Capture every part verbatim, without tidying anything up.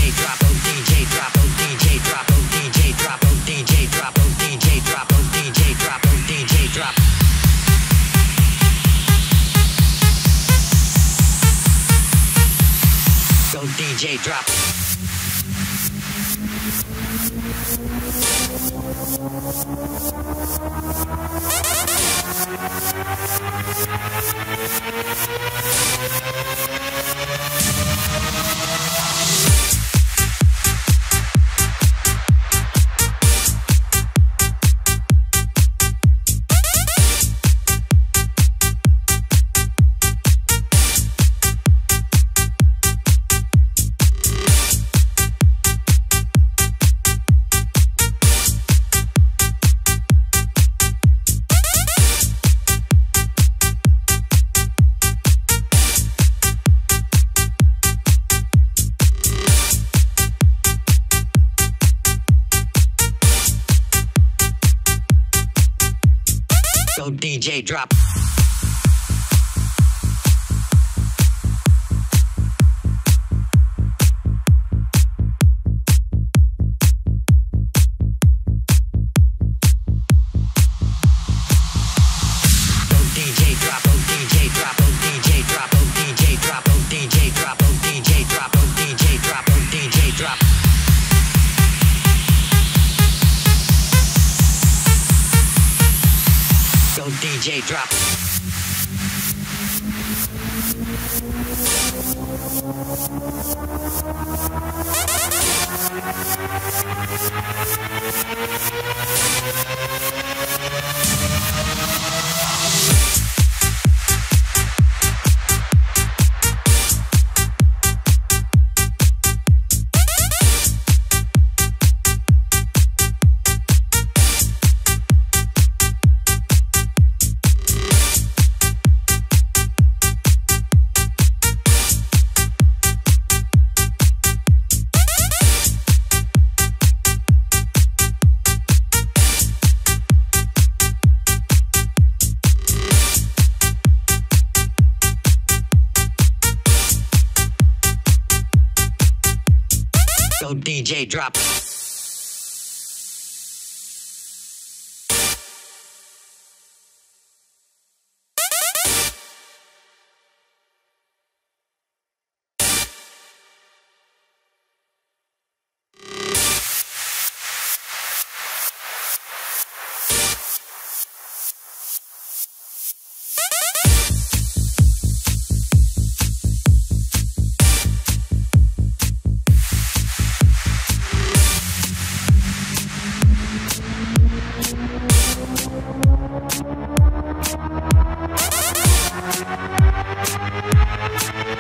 drop, oh D J drop, oh D J drop, oh D J drop, oh D J drop, oh D J drop, oh D J drop, oh D J drop. Go D J drop. Go D J drop. D J drop. Go D J drop.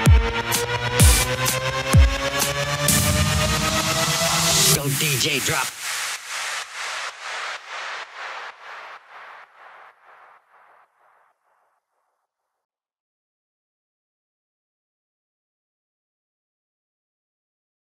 Go D J drop.